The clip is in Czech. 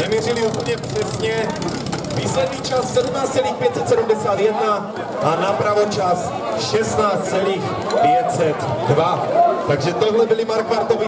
neměřili úplně přesně. Výsledný čas 17,571 a napravo čas 16,502. Takže tohle byli Markvartovi.